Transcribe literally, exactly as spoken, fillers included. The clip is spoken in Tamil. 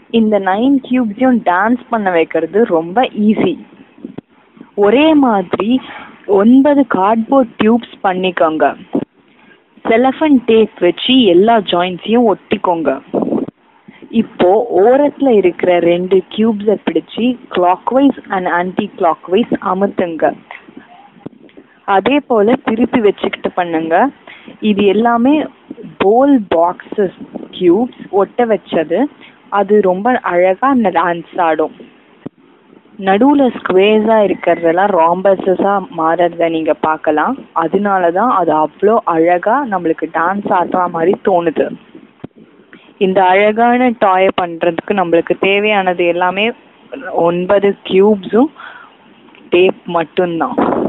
இந்த நைன் கியூப்ஸையும் டான்ஸ் பண்ண வைக்கிறது ரொம்ப ஈஸி. ஒரே மாதிரி ஒன்பது கார்ட்போர்ட் டியூப்ஸ் பண்ணிக்கோங்க. செலஃபன் டேப் வச்சு எல்லா ஜாயின்ட்ஸையும் ஒட்டிக்கோங்க. இப்போ ஓரத்துல இருக்கிற ரெண்டு கியூப்ஸை பிடிச்சி கிளாக்வைஸ் அண்ட் ஆன்டி கிளாக்வைஸ் அமுத்துங்க. அதே போல திருப்பி வச்சுக்கிட்டு பண்ணுங்க. இது எல்லாமே போல் பாக்ஸஸ் கியூப்ஸ் ஒட்ட வச்சது. அது ரொம்ப அழகா டான்ஸ் ஆடும். நடுவுல ஸ்குவேர்ஸா இருக்கிறதெல்லாம் ராம்பஸஸா மாறத நீங்க பார்க்கலாம். அதனாலதான் அது அவ்வளோ அழகா நம்மளுக்கு டான்ஸ் ஆடுற மாதிரி தோணுது. இந்த அழகான டாய் பண்றதுக்கு நம்மளுக்கு தேவையானது எல்லாமே ஒன்பது கியூப்ஸும் டேப் மட்டும்தான்.